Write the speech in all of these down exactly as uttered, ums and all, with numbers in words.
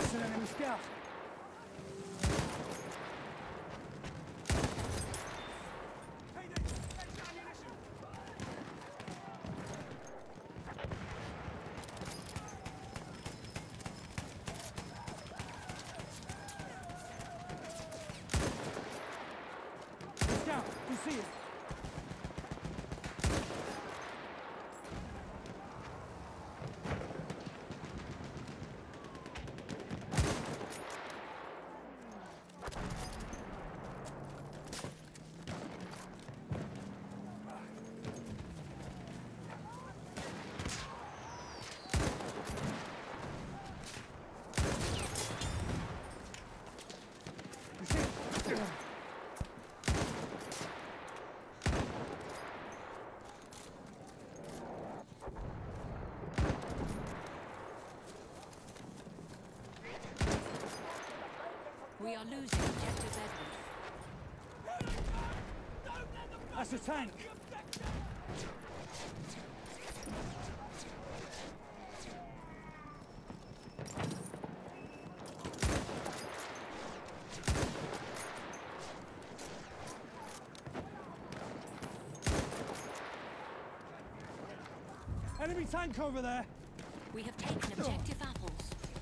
That's an enemy scout. He's down. You see him. We are losing objective Edward. That's a tank. Enemy tank over there. We have taken objective apples.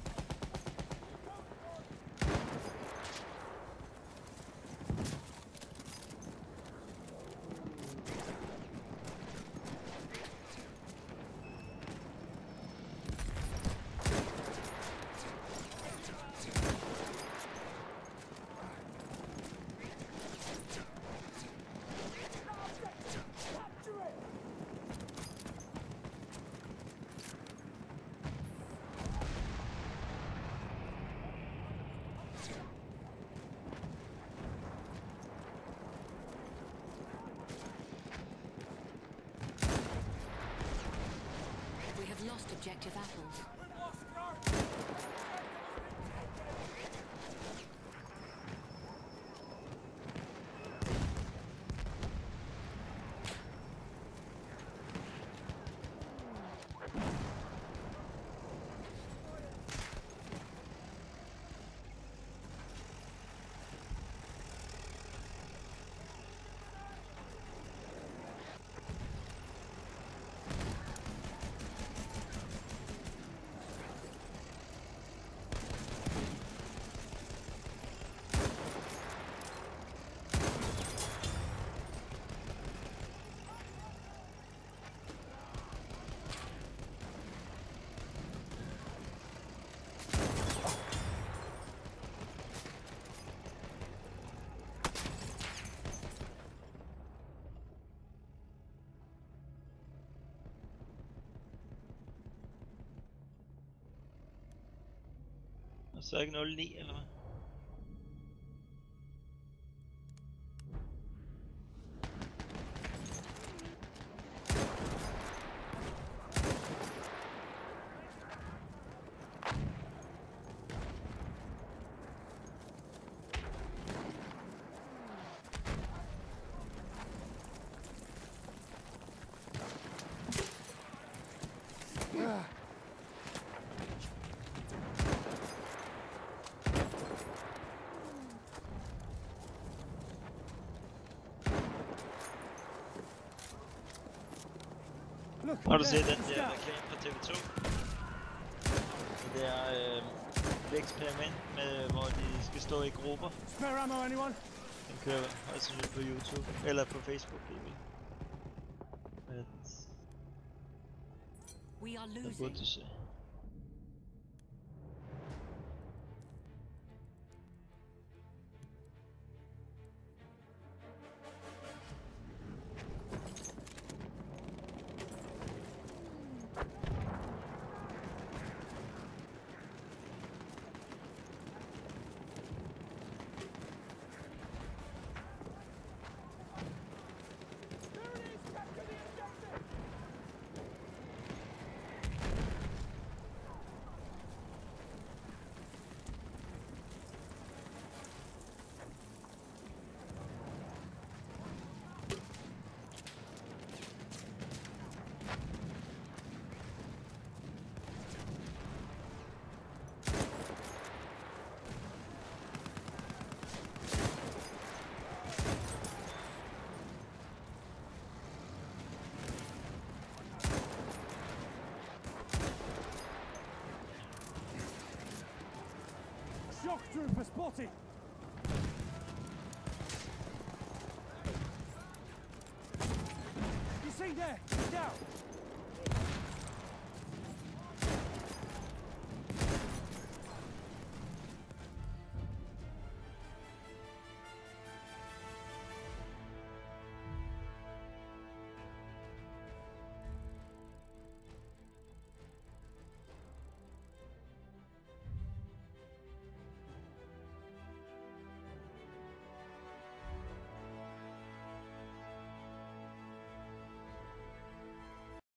Lost objective apples. Og så ikke nul ni eller hvad? Har du set den der reklame på T V to? Det er øh, et eksperiment med, hvor de skal stå i grupper. Spare ammo, anyone? Den kører også på YouTube, eller på Facebook. Men We are det losing. burde du se. Shock trooper spotted. You see there? He's down.